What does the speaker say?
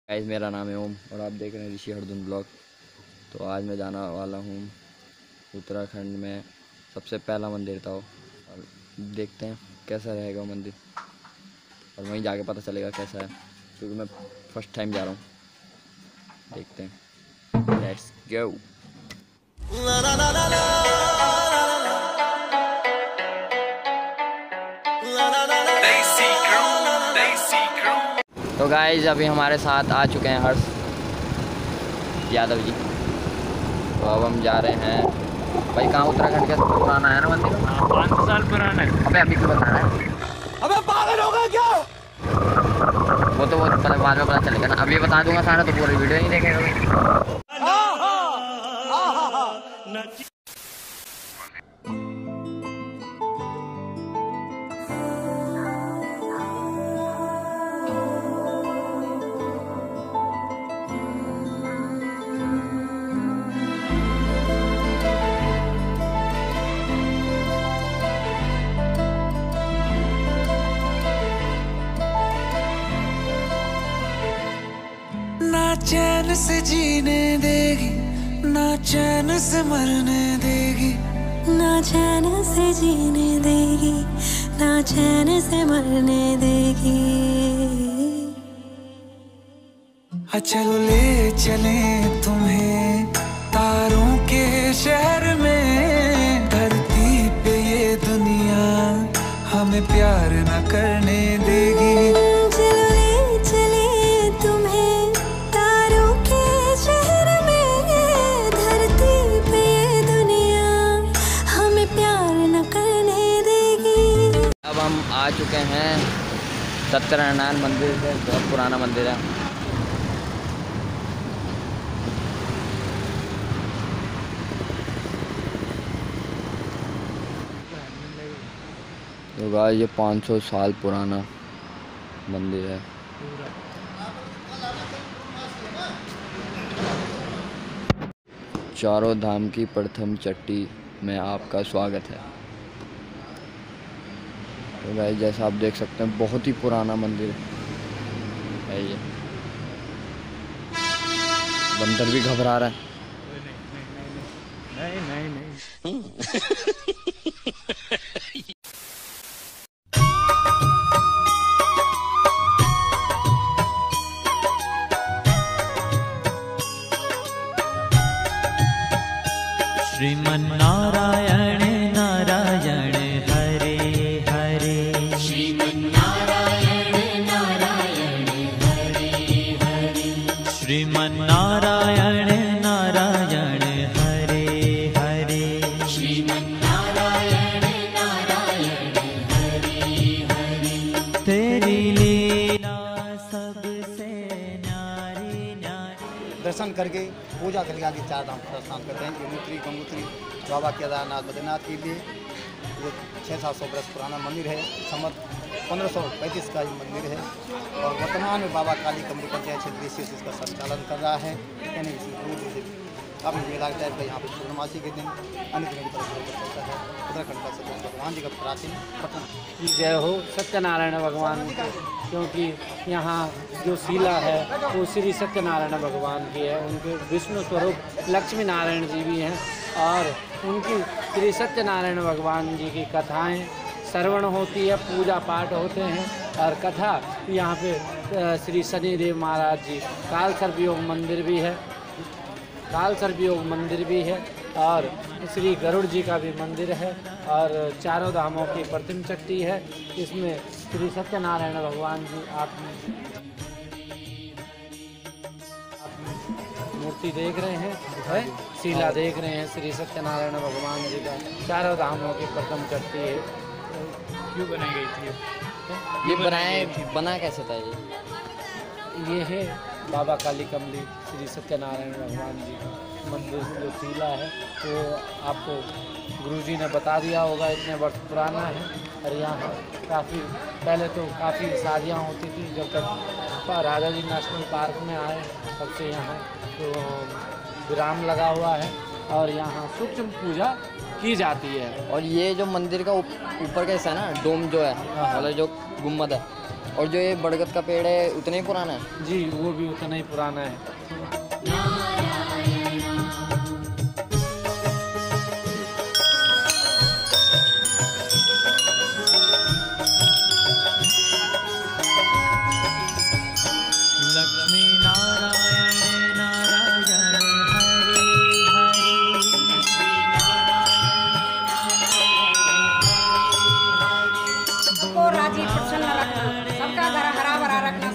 Guys, मेरा नाम है ओम और आप देख रहे हैं ऋषि हरदुन ब्लॉग। तो आज मैं जाने वाला हूँ उत्तराखंड में सबसे पहला मंदिर था वो, और देखते हैं कैसा रहेगा वो मंदिर, और वहीं जाके पता चलेगा कैसा है, क्योंकि मैं फर्स्ट टाइम जा रहा हूँ। देखते हैं, लेट्स गो। तो गाइस, अभी हमारे साथ आ चुके हैं हर्ष यादव जी। तो अब हम जा रहे हैं भाई, कहाँ उत्तराखंड का पुराना है ना मंदिर? 500 साल पुराना है। अबे अभी क्यों बता रहा है? अबे पागल हो गया क्या? वो तो बाद में पता चलेगा ना। अभी बता दूंगा सारा तो पूरी वीडियो नहीं देखेगा। ना चैन से जीने देगी, ना चैन से मरने देगी, ना चैन से जीने देगी, ना चैन से मरने देगी। चलो ले चले तुम्हें तारों के शहर में, धरती पे ये दुनिया हमें प्यार न करने देगी। चलो ले चले तुम्हें तारों के शहर में, धरती पे ये दुनिया हमें प्यार न करने देगी। अब हम आ चुके हैं सत्यनारायण मंदिर से, बहुत पुराना मंदिर है। तो गाइस, ये 500 साल पुराना मंदिर है। चारों धाम की प्रथम चट्टी में आपका स्वागत है। तो गाइस, जैसा आप देख सकते हैं, बहुत ही पुराना मंदिर है ये। बंदर भी घबरा रहा है। नहीं। श्रीमन्नारायण नारायण हरे हरे, श्रीमन्नारायण नारायण हरे हरे, श्रीमन्नारायण नारायण हरे हरे, श्रीमन्नारायण नारायण हरे हरे। तेरी लीला सबसे न्यारी न्यारी। दर्शन करके पूजा करके आगे चार धाम प्रस्थान करते हैं। यमुनोत्री, गंगोत्री, बाबा केदारनाथ, बद्रीनाथ के लिए ये 600-700 वर्ष पुराना मंदिर है। संवत 1535 का ये मंदिर है, और वर्तमान में बाबा काली कमरी पंचायत क्षेत्र से इसका संचालन कर रहा है। यानी अब मुझे लगता है कि यहाँ पर पूर्णमासी के दिन अन्य दिनों की तरफ चलता है। उत्तराखंड का सत्यनारायण भगवान जी का प्राचीन पटना। जय हो सत्यनारायण भगवान की, क्योंकि यहाँ जो शिला है वो श्री सत्यनारायण भगवान की है। उनके विष्णु स्वरूप लक्ष्मी नारायण जी भी हैं, और उनकी श्री सत्यनारायण भगवान जी की कथाएं श्रवण होती है, पूजा पाठ होते हैं। और कथा यहाँ पे श्री शनिदेव महाराज जी काल सर्पयोग मंदिर भी है, काल सर्पयोग मंदिर भी है, और श्री गरुड़ जी का भी मंदिर है, और चारों धामों की प्रथम चट्टी है। इसमें श्री सत्यनारायण भगवान जी आप मूर्ति देख रहे हैं, है शिला देख रहे हैं श्री सत्यनारायण भगवान जी का। चारों धामों की प्रथम चट्टी है। क्यों बनाई गई थी ये बना कैसे था ये है बाबा काली कमली श्री सत्यनारायण भगवान जी का मंदिर जो शिला है, तो आपको गुरुजी ने बता दिया होगा, इतने वर्ष पुराना है। और यहाँ काफ़ी पहले तो काफ़ी शादियाँ होती थी, जब तक राजा जी नेशनल पार्क में आए तब से यहाँ तो विराम लगा हुआ है, और यहाँ सूक्ष्म पूजा की जाती है। और ये जो मंदिर का ऊपर का हिस्सा है ना, डोम जो है, मतलब जो गुम्बद है, और जो ये बरगद का पेड़ है उतना ही पुराना है? जी वो भी उतना ही पुराना है। राजी प्रसन्न रखना, सबका घर हरा भरा रखना।